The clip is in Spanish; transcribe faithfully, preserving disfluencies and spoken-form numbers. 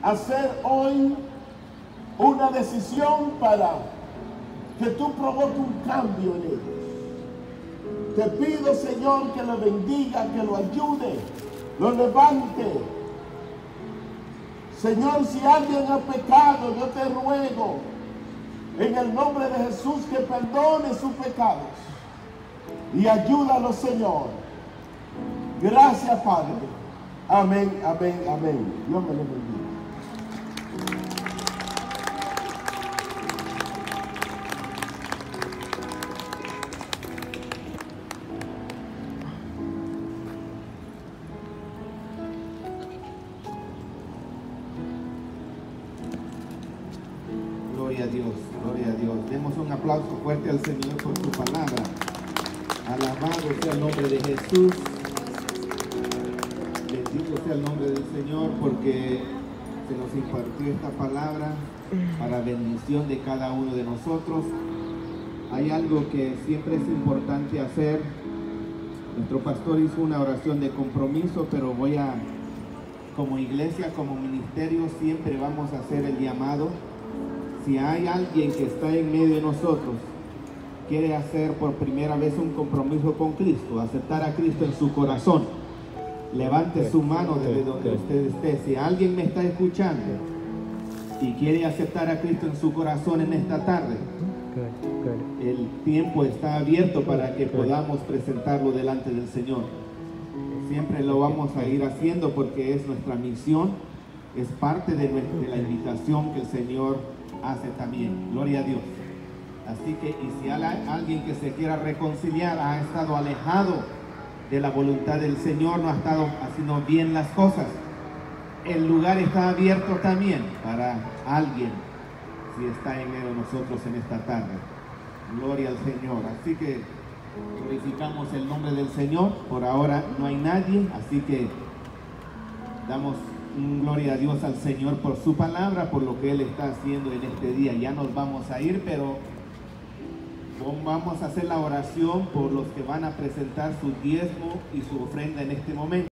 hacer hoy una decisión para que tú provoques un cambio en ellos. Te pido, Señor, que lo bendiga, que lo ayude, lo levante. Señor, si alguien ha pecado, yo te ruego en el nombre de Jesús que perdone sus pecados y ayúdalo, Señor. Gracias, Padre. Amén, amén, amén. Dios me lo bendiga. Gloria a Dios, gloria a Dios. Demos un aplauso fuerte al Señor por su palabra. Alabado sea el nombre de Jesús. Bendito sea el nombre del Señor porque se nos impartió esta palabra para bendición de cada uno de nosotros. Hay algo que siempre es importante hacer. Nuestro pastor hizo una oración de compromiso, pero voy a, como iglesia, como ministerio, siempre vamos a hacer el llamado. Si hay alguien que está en medio de nosotros, quiere hacer por primera vez un compromiso con Cristo, aceptar a Cristo en su corazón, levante su mano desde donde usted esté. Si alguien me está escuchando y quiere aceptar a Cristo en su corazón en esta tarde, el tiempo está abierto para que podamos presentarlo delante del Señor. Siempre lo vamos a ir haciendo porque es nuestra misión, es parte de, nuestra, de la invitación que el Señor hace también. Gloria a Dios. Así que, y si hay alguien que se quiera reconciliar, ha estado alejado de la voluntad del Señor, no ha estado haciendo bien las cosas, el lugar está abierto también para alguien si está en medio de nosotros en esta tarde. Gloria al Señor. Así que glorificamos el nombre del Señor. Por ahora no hay nadie, así que damos gloria a Dios al Señor por su palabra, por lo que Él está haciendo en este día. Ya nos vamos a ir, pero vamos a hacer la oración por los que van a presentar su diezmo y su ofrenda en este momento.